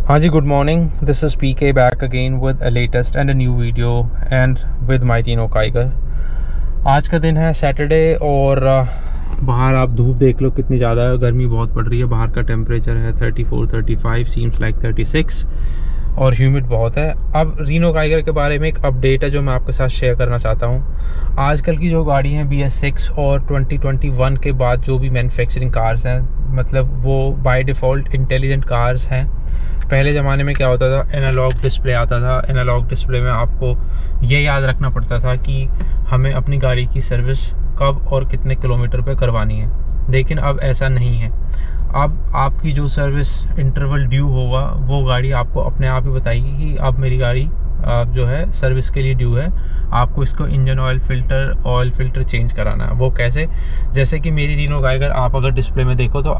हाँ जी, good morning. This is PK back again with a latest and a new video and with my तीनों Kiger. आज का दिन है सैटरडे और बाहर आप धूप देख लो कितनी ज़्यादा गर्मी बहुत पड़ रही है। बाहर का टेम्परेचर है 34-35, सीम्स लाइक 36 और ह्यूमिड बहुत है। अब रीनो काइगर के बारे में एक अपडेट है जो मैं आपके साथ शेयर करना चाहता हूँ। आजकल की जो गाड़ी हैं BS6 और 2021 के बाद जो भी मैन्युफैक्चरिंग कार्स हैं, मतलब वो बाय डिफ़ॉल्ट इंटेलिजेंट कार्स हैं। पहले ज़माने में क्या होता था, एनालॉग डिस्प्ले आता था। एनालॉग डिस्प्ले में आपको ये याद रखना पड़ता था कि हमें अपनी गाड़ी की सर्विस कब और कितने किलोमीटर पे करवानी है, लेकिन अब ऐसा नहीं है। अब आपकी जो सर्विस इंटरवल ड्यू होगा वो गाड़ी आपको अपने आप ही बताएगी कि अब मेरी गाड़ी जो है सर्विस के लिए ड्यू है। आपको इसको इंजन ऑयल फिल्टर चेंज कराना है। वो कैसे? जैसे कि मेरी रीनो काइगर आप अगर डिस्प्ले में देखो तो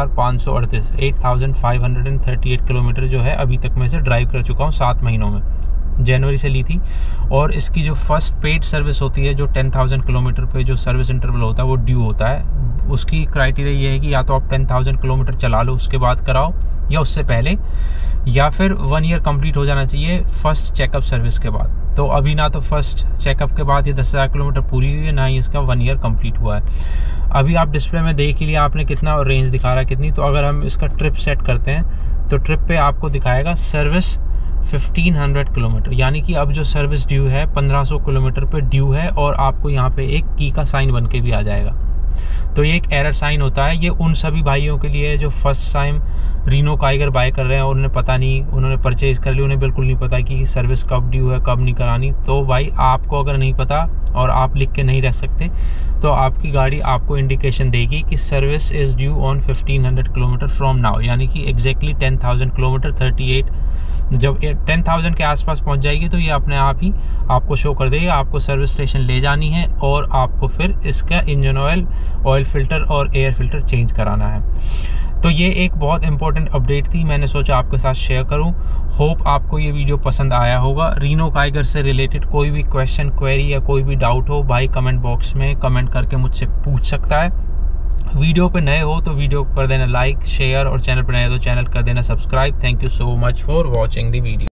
8538 किलोमीटर जो है अभी तक मैं इसे ड्राइव कर चुका हूँ 7 महीनों में। जनवरी से ली थी और इसकी जो फर्स्ट पेड सर्विस होती है, जो 10,000 किलोमीटर पे जो सर्विस इंटरवल होता है वो ड्यू होता है। उसकी क्राइटेरिया ये है कि या तो आप 10,000 किलोमीटर चला लो उसके बाद कराओ, या उससे पहले, या फिर 1 ईयर कंप्लीट हो जाना चाहिए फर्स्ट चेकअप सर्विस के बाद। तो अभी ना तो फर्स्ट चेकअप के बाद ये 10,000 किलोमीटर पूरी हुई है, ना ही इसका 1 ईयर कंप्लीट हुआ है। अभी आप डिस्प्ले में देख ही लिया आपने कितना रेंज दिखा रहा है कितनी। तो अगर हम इसका ट्रिप सेट करते हैं तो ट्रिप पे आपको दिखाएगा सर्विस 1500 किलोमीटर, यानी कि अब जो सर्विस ड्यू है 1500 किलोमीटर पे ड्यू है। और आपको यहाँ पे एक की का साइन बन के भी आ जाएगा। तो ये एक एरर साइन होता है। ये उन सभी भाइयों के लिए है जो first time Renault Kiger buy कर रहे हैं और उन्हें पता नहीं, उन्होंने परचेज कर ली, उन्हें बिल्कुल नहीं पता कि सर्विस कब ड्यू है कब नहीं करानी। तो भाई आपको अगर नहीं पता और आप लिख के नहीं रख सकते तो आपकी गाड़ी आपको इंडिकेशन देगी कि service is due on 1500 kilometre from now, यानी कि एग्जैक्टली 10,000 किलोमीटर 38। जब 10,000 के आसपास पहुंच जाएगी तो ये अपने आप ही आपको शो कर देगा। आपको सर्विस स्टेशन ले जानी है और आपको फिर इसका इंजन ऑयल फिल्टर और एयर फिल्टर चेंज कराना है। तो ये एक बहुत इंपॉर्टेंट अपडेट थी, मैंने सोचा आपके साथ शेयर करूं। होप आपको ये वीडियो पसंद आया होगा। रीनो काइगर से रिलेटेड कोई भी क्वेश्चन, क्वेरी या कोई भी डाउट हो भाई कमेंट बॉक्स में कमेंट करके मुझसे पूछ सकता है। वीडियो पे नए हो तो वीडियो को कर देना लाइक, शेयर, और चैनल पर नए हो तो चैनल कर देना subscribe. Thank you so much for watching the video.